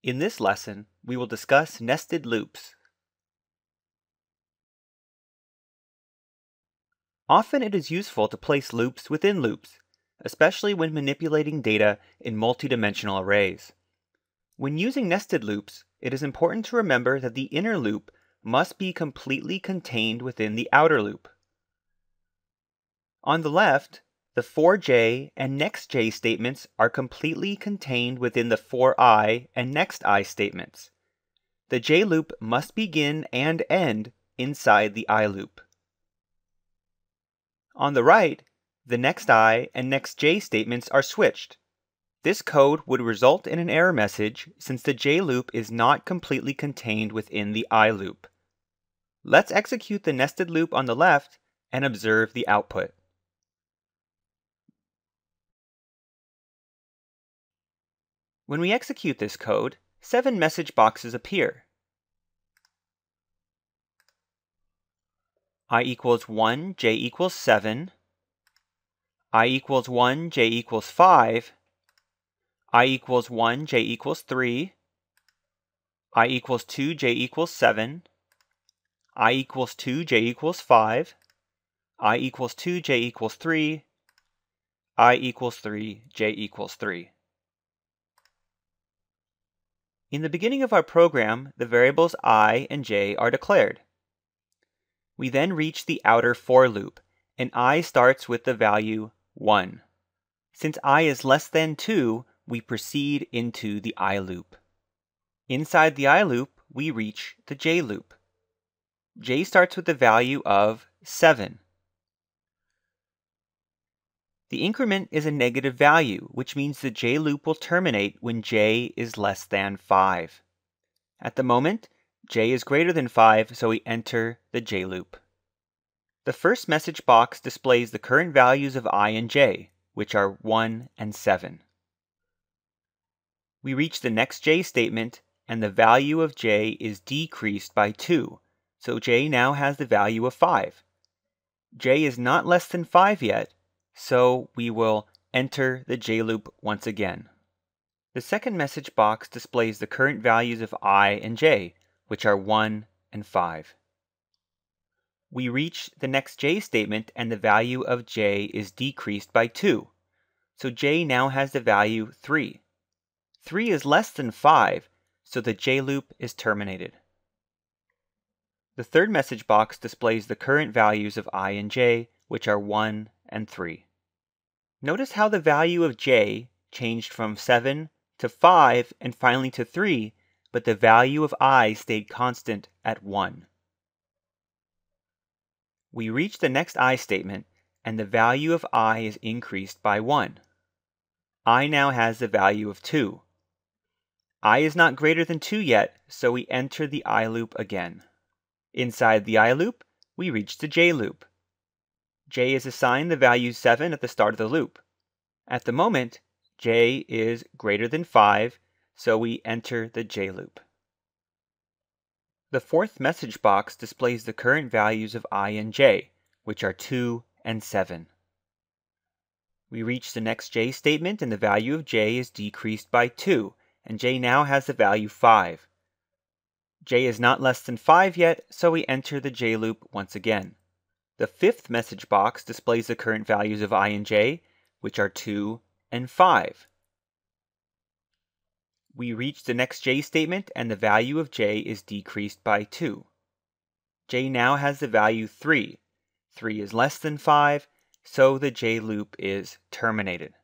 In this lesson, we will discuss nested loops. Often it is useful to place loops within loops, especially when manipulating data in multidimensional arrays. When using nested loops, it is important to remember that the inner loop must be completely contained within the outer loop. On the left, the for_j and next_j statements are completely contained within the for_i and next_i statements. The j loop must begin and end inside the I loop. On the right, the next_i and next_j statements are switched. This code would result in an error message since the j loop is not completely contained within the I loop. Let's execute the nested loop on the left and observe the output. When we execute this code, 7 message boxes appear. I equals 1, j equals 7. I equals 1, j equals 5. I equals 1, j equals 3. I equals 2, j equals 7. I equals 2, j equals 5. I equals 2, j equals 3. I equals 3, j equals 3. In the beginning of our program, the variables I and j are declared. We then reach the outer for loop, and I starts with the value 1. Since I is less than 2, we proceed into the I loop. Inside the I loop, we reach the j loop. J starts with the value of 7. The increment is a negative value, which means the j loop will terminate when j is less than 5. At the moment, j is greater than 5, so we enter the j loop. The first message box displays the current values of I and j, which are 1 and 7. We reach the next_j statement, and the value of j is decreased by 2, so j now has the value of 5. J is not less than 5 yet, so we will enter the j loop once again. The second message box displays the current values of I and j, which are 1 and 5. We reach the next_j statement and the value of j is decreased by 2, so j now has the value 3. 3 is less than 5, so the j loop is terminated. The third message box displays the current values of I and j, which are 1 and 3. Notice how the value of j changed from 7 to 5 and finally to 3, but the value of I stayed constant at 1. We reach the next I statement, and the value of I is increased by 1. I now has the value of 2. I is not greater than 2 yet, so we enter the I loop again. Inside the I loop, we reach the j loop. J is assigned the value 7 at the start of the loop. At the moment, j is greater than 5, so we enter the j loop. The fourth message box displays the current values of I and j, which are 2 and 7. We reach the next_j statement and the value of j is decreased by 2, and j now has the value 5. J is not less than 5 yet, so we enter the j loop once again. The fifth message box displays the current values of I and j, which are 2 and 5. We reach the next_j statement and the value of j is decreased by 2. J now has the value 3. 3 is less than 5, so the j loop is terminated.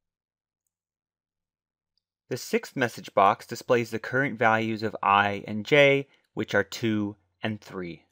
The sixth message box displays the current values of I and j, which are 2 and 3.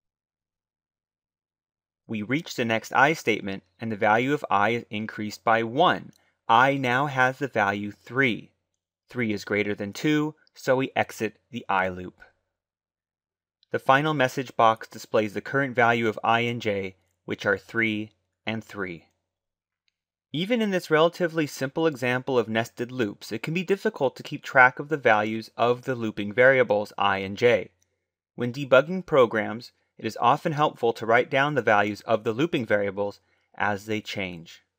We reach the next I statement, and the value of I is increased by 1. I now has the value 3. 3 is greater than 2, so we exit the I loop. The final message box displays the current value of I and j, which are 3 and 3. Even in this relatively simple example of nested loops, it can be difficult to keep track of the values of the looping variables I and j. When debugging programs, it is often helpful to write down the values of the looping variables as they change.